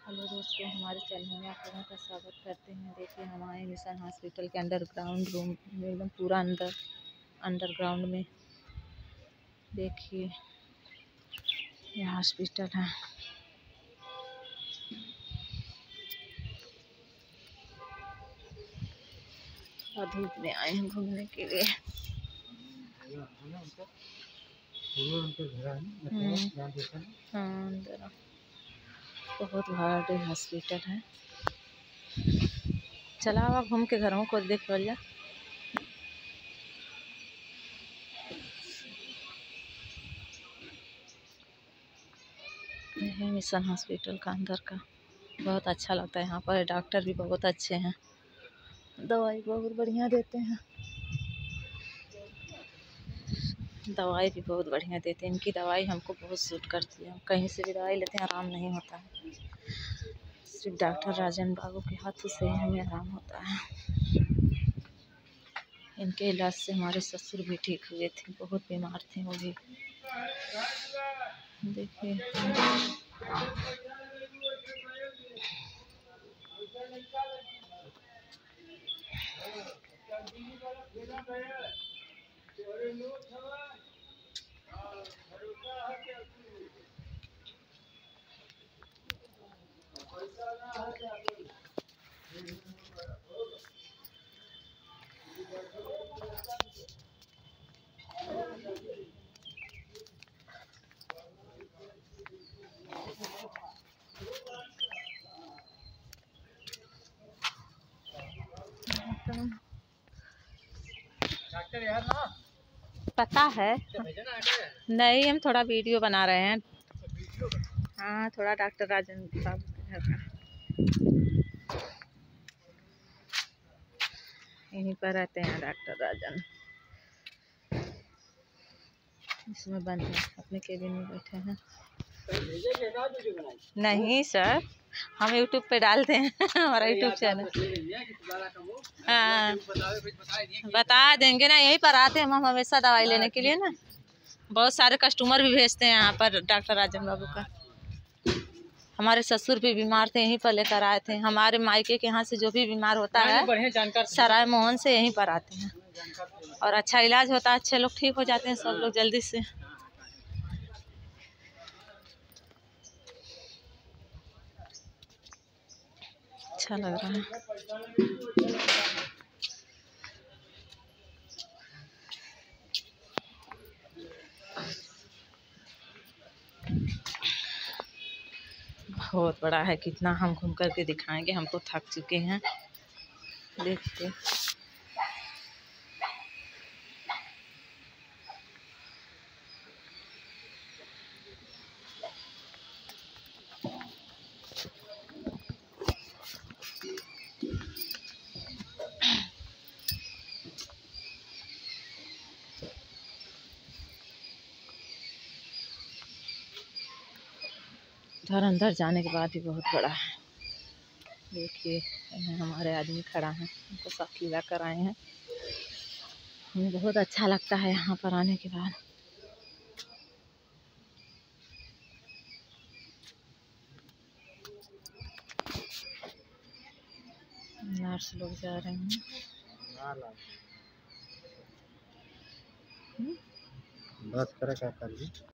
Hello दोस्तों, हमारे channel में आप लोगों का स्वागत करते हैं। देखिए, हम आए मिशन हॉस्पिटल के अंडरग्राउंड रूम में, एकदम पूरा अंडरग्राउंड में। देखिए, ये हॉस्पिटल है। और धूप में आए हैं घूमने के लिए। हाँ, अंदर बहुत बड़ा हॉस्पिटल है। चला हुआ घूम के घरों को देख लिया। यह मिशन हॉस्पिटल का अंदर का बहुत अच्छा लगता है। यहाँ पर डॉक्टर भी बहुत अच्छे हैं, दवाई बहुत बढ़िया देते हैं। दवाई भी बहुत बढ़िया देते हैं। इनकी दवाई हमको बहुत सूट करती है। हम कहीं से भी दवाई लेते हैं, आराम नहीं होता है। सिर्फ डॉक्टर राजन बाबू के हाथों से ही हमें आराम होता है। इनके इलाज से हमारे ससुर भी ठीक हुए थे, बहुत बीमार थे वो भी। देखिए, डॉक्टर यार ना पता है नहीं, हम थोड़ा वीडियो बना रहे हैं। हाँ, थोड़ा डॉक्टर राजन बाबू के घर का, यहीं पर रहते हैं डॉक्टर राजन। इसमें बंद है, अपने केबिन में बैठे हैं। नहीं सर, हम यूट्यूब पे डालते हैं। हमारा यूट्यूब चैनल। हाँ, बता देंगे ना, यहीं पर आते हैं हम हमेशा दवाई लेने के लिए ना। बहुत सारे कस्टमर भी भेजते हैं यहाँ पर डॉक्टर राजन बाबू का। हमारे ससुर भी बीमार थे, यहीं पर लेकर आए थे। हमारे मायके के यहाँ से जो भी बीमार होता है, सराय मोहन से यहीं पर आते हैं और अच्छा इलाज होता है। अच्छे लोग ठीक हो जाते हैं, सब लोग जल्दी से। अच्छा लग रहा है। बहुत बड़ा है, कितना हम घूम करके दिखाएंगे, हम तो थक चुके हैं। देखते उधर अंदर जाने के बाद भी बहुत बड़ा है। देखिए, हमारे आदमी खड़ा है, उनको सब खिला कर आए हैं। हमें बहुत अच्छा लगता है यहाँ पर आने के बाद। नर्स लोग जा रहे हैं। बस करें क्या कर